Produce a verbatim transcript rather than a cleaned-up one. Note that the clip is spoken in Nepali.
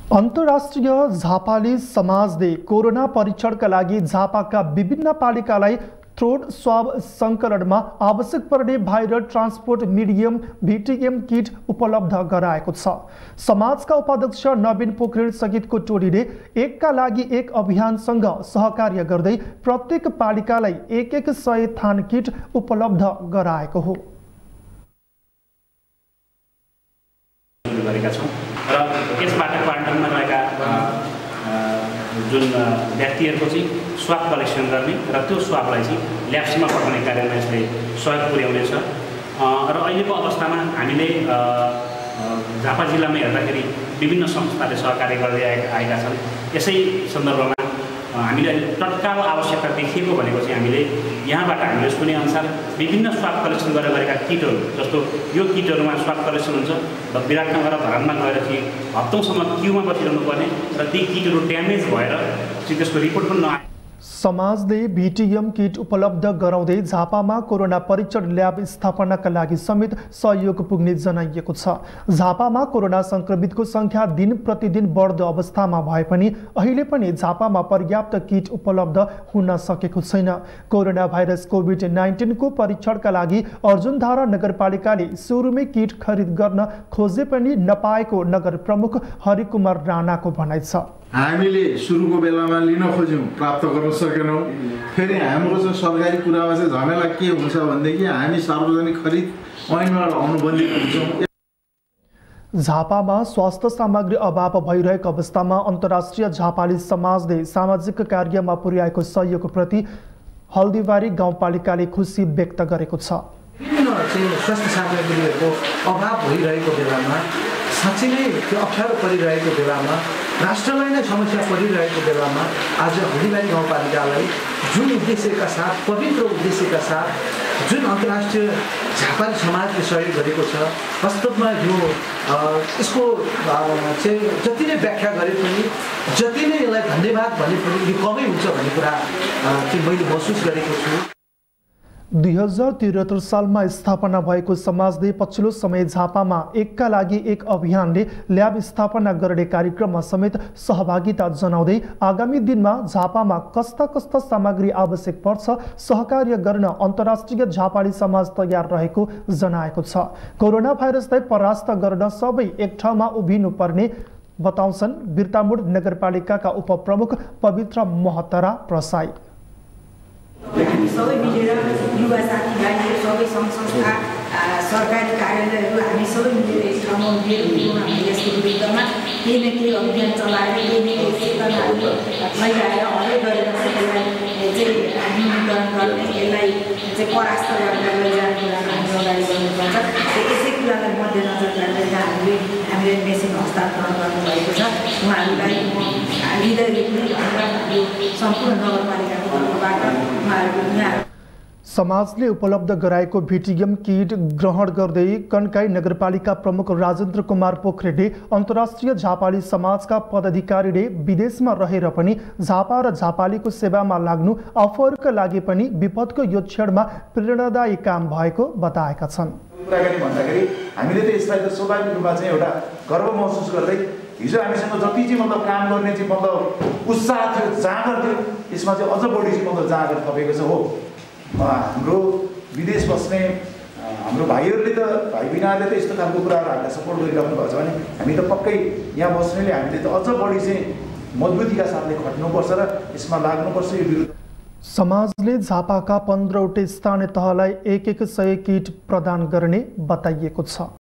अन्तर्राष्ट्रिय झापाली समाजले कोरोना परीक्षणका लागि झापाका विभिन्न पालिकालाई थ्रोट स्वाब संकलनमा आवश्यक पर्ने viral transport medium VTM kit उपलब्ध गराएको छ। समाजका उपाध्यक्ष नवीन पोखरेल सहितको टोलीले एकका लागि एक अभियानसँग सहकार्य गर्दै प्रत्येक पालिकालाई एक एक सय थान किट उपलब्ध गराएको हो। यसबाट क्वारेन्टाइनमा रहेका जुन व्यक्तिहरूको चाहिँ स्वाब कलेक्सन गर्ने र त्यो स्वाबलाई चाहिँ ल्याब्समा पठाउने कार्यमा यसले सहयोग पुर्याउनेछ। र अहिलेको अवस्थामा हामीले झापा जिल्लामा हेर्दाखेरि विभिन्न संस्थाले सहकार्य गर्दै आएका छन्। यसै सन्दर्भमा हामीले तत्काल आवश्यकता देखिएको भनेको चाहिँ हामीले यहाँबाट हामीले सुनेअनुसार विभिन्न स्वाब कलेक्सन गरेर गरेका किटहरू, जस्तो यो किटहरूमा स्वाब कलेक्सन हुन्छ र विराटनगर धरानमा गएर चाहिँ हप्तौँसम्म क्युमा बसिरहनु पर्ने र ती किटहरू ड्यामेज भएर चाहिँ त्यसको रिपोर्ट पनि नआए। समाजले भीटीएम किट उपलब्ध गराउँदै झापामा कोरोना परीक्षण ल्याब स्थापनाका लागि समेत सहयोग पुग्ने जनाइएको छ। झापामा कोरोना संक्रमितको संख्या दिन प्रतिदिन बढ्दो अवस्थामा भए पनि अहिले पनि झापामा पर्याप्त किट उपलब्ध हुन सकेको छैन। कोरोना भाइरस कोभिड नाइन्टीन को परीक्षणका लागि अर्जुनधारा नगरपालिकाले सुरुमै किट खरिद गर्न खोजे पनि नपाएको नगर प्रमुख हरिकुमार राणाको भनाइ छ। हामीले सुरुको बेलामा लिन खोज्यौँ, प्राप्त गर्न सकेनौँ। फेरि हाम्रो चाहिँ सरकारी कुरामा चाहिँ झमेला के हुन्छ भनेदेखि हामी सार्वजनिक खरिद ऐनबाट अनुबन्धित हुन्छौँ। झापामा स्वास्थ्य सामग्री अभाव भइरहेको अवस्थामा अन्तर्राष्ट्रिय झापाली समाजले सामाजिक कार्यमा पुर्याएको सहयोगप्रति हल्दीबारी गाउँपालिकाले खुसी व्यक्त गरेको छ। विभिन्न चाहिँ स्वास्थ्य सामग्रीहरूको अभाव भइरहेको बेलामा, साँच्चै नै त्यो अप्ठ्यारो परिरहेको बेलामा, राष्ट्रलाई नै समस्या परिरहेको बेलामा आज हल्दीबारी गाउँपालिकालाई जुन उद्देश्यका साथ, पवित्र उद्देश्यका साथ जुन अन्तर्राष्ट्रिय झापाली समाजले सहयोग गरेको छ, वास्तवमा यो यसको चाहिँ जति नै व्याख्या गरे पनि, जति नै यसलाई धन्यवाद भने पनि यो कमै हुन्छ भन्ने कुरा चाहिँ मैले महसुस गरेको छु। दुई हजार त्रिहत्तर सालमा स्थापना भएको समाजले पछिल्लो समय झापामा एकका लागि एक अभियानले ल्याब स्थापना गर्ने कार्यक्रममा समेत सहभागिता जनाउँदै आगामी दिनमा झापामा कस्ता कस्ता सामग्री आवश्यक पर्छ सहकार्य गर्न अन्तर्राष्ट्रिय झापाली समाज तयार रहेको जनाएको छ। कोरोना भाइरसलाई परास्त गर्न सबै एक ठाउँमा उभिनु पर्ने बताउँछन् बिर्तामोड नगरपालिकाका उपप्रमुख पवित्र महतरा प्रसाई। सबै मिलेर युवा साथीभाइहरू, सबै सङ्घ संस्था, सरकारी कार्यालयहरू हामी सबै मिलेर एक ठाउँमा उभिएर हामीले यसको विरुद्धमा केही न केही अभियान चलाएर केही न केही चेतनाहरू फैलाएर हरेक गरेर यसलाई चाहिँ न्यूनीकरण गर्ने, यसलाई चाहिँ परास्त गरेर लैजाने कुरामा हामी अगाडि बढ्नुपर्छ। यसै कुरालाई मध्यनजर गरेर हामीले हामीले मेसिन हस्तान्तरण गर्नुभएको छ। उहाँहरूलाई म हृदयदेखि यो सम्पूर्ण नगरपालिकाको तर्फबाट समाजले उपलब्ध गराएको भीटीएम किट ग्रहण गर्दै कन्काई नगरपालिका प्रमुख राजेन्द्र कुमार पोखरेलले अन्तर्राष्ट्रिय झापाली समाजका पदाधिकारीले विदेशमा रहेर पनि झापा र झापालीको सेवामा लाग्नु आफूहरूका लागि पनि विपदको यो क्षणमा प्रेरणादायी काम भएको बताएका छन्। कुराकानी भन्दाखेरि हामीले त यसलाई त स्वाभाविक रूपमा चाहिँ एउटा गर्व महसुस गर्दै हिजो हामीसँग जति चाहिँ मतलब काम गर्ने चाहिँ मतलब उत्साह थियो, जाँगर थियो, यसमा चाहिँ अझ बढी चाहिँ मतलब जाँगर थपेको छ। हो हाम्रो विदेश बस्ने हाम्रो भाइहरूले त भाइ बिनाहरूले त यस्तो खालको कुराहरू हामीलाई सपोर्ट गरिराख्नु भएको छ भने हामी त पक्कै यहाँ बस्नेले हामीले त अझ बढी चाहिँ मजबुतीका साथले खट्नुपर्छ र यसमा लाग्नुपर्छ। यो विरुद्ध समाजले झापाका पन्ध्रवटै स्थानीय तहलाई एक एक सय किट प्रदान गर्ने बताइएको छ।